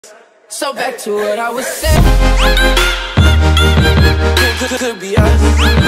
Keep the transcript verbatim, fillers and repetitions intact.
So back to what I was saying. Could, could, could be us.